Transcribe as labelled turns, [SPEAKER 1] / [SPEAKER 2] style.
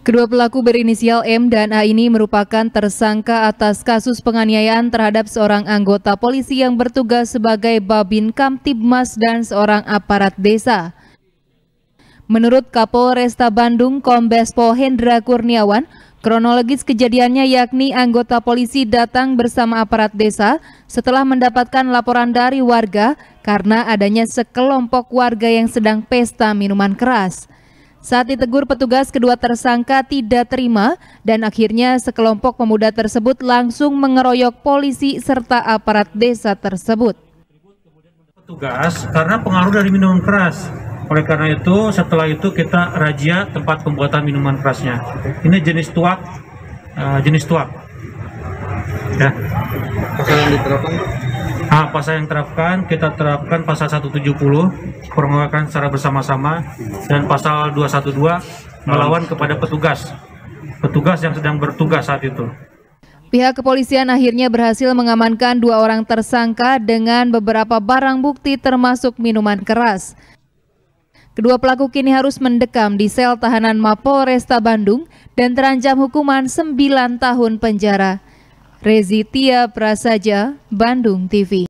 [SPEAKER 1] Kedua pelaku berinisial M dan A ini merupakan tersangka atas kasus penganiayaan terhadap seorang anggota polisi yang bertugas sebagai Babin Kamtibmas dan seorang aparat desa. Menurut Kapolresta Bandung, Kombes Pol Hendra Kurniawan, kronologis kejadiannya yakni anggota polisi datang bersama aparat desa setelah mendapatkan laporan dari warga karena adanya sekelompok warga yang sedang pesta minuman keras. Saat ditegur petugas, kedua tersangka tidak terima dan akhirnya sekelompok pemuda tersebut langsung mengeroyok polisi serta aparat desa tersebut.
[SPEAKER 2] Petugas karena pengaruh dari minuman keras. Oleh karena itu, setelah itu kita razia tempat pembuatan minuman kerasnya. Ini jenis tuak, Ya.
[SPEAKER 3] Pasal yang diterapkan?
[SPEAKER 2] Pasal yang diterapkan, kita terapkan pasal 170, pengeroyokan secara bersama-sama, dan pasal 212, melawan kepada petugas yang sedang bertugas saat itu.
[SPEAKER 1] Pihak kepolisian akhirnya berhasil mengamankan 2 orang tersangka dengan beberapa barang bukti termasuk minuman keras. Kedua pelaku kini harus mendekam di sel tahanan Mapolresta Bandung dan terancam hukuman 9 tahun penjara. Rezi Tia Prasaja, Bandung TV.